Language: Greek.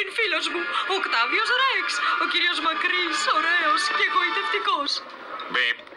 συν φίλος μου, ο Οκτάβιος Ρεξ, ο κύριος Μακρύς, ωραίος και εγωιτευτικός. Μπιπ.